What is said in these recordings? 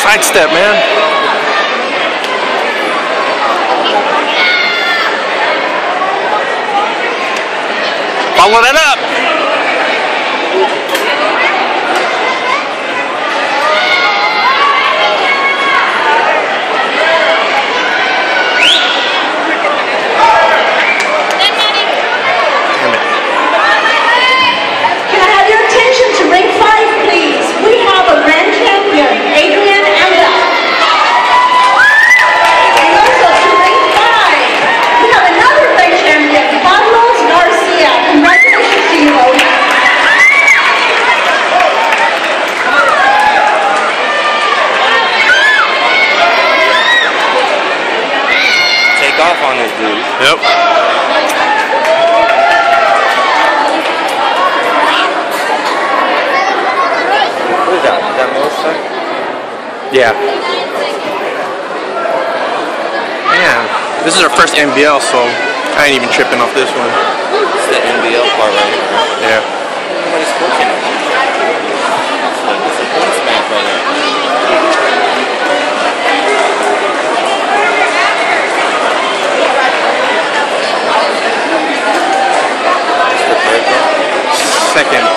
Sidestep, man. Follow that up. Can I have your attention to ring 5, please? We have a grand champion, Adrian Anda. And also to ring 5, we have another grand champion, Carlos Garcia. Congratulations to you both. Take off on this dude. Yep. What is that? Is that motorcycle? Yeah. Man, this is our first NBL, so I ain't even tripping off this one. This is the NBL part right here. Yeah. Nobody's cooking it. It's a points match right here. Second.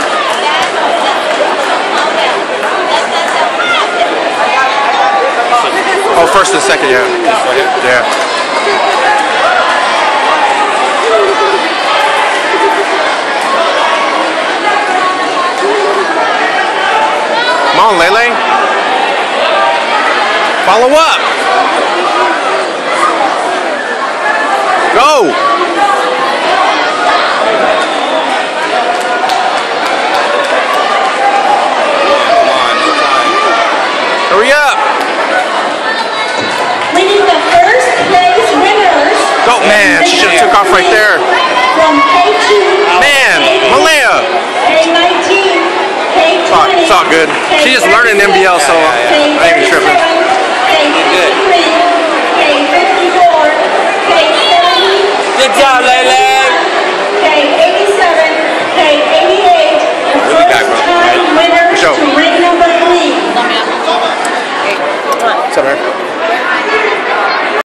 Oh, first and second, yeah. Yeah. Come on, Lele. Follow up. Go. Hurry up! We need the first place winners. Oh man, she should have took off right there. From K2. Man, Malaya. K19. K20. It's all good. She just learning NBL, so I ain't even tripping. K53. K54. K70. Good job, Lele. K87. K88. We'll be back, bro. First time winners Sure. to ring number 3. What's up, man?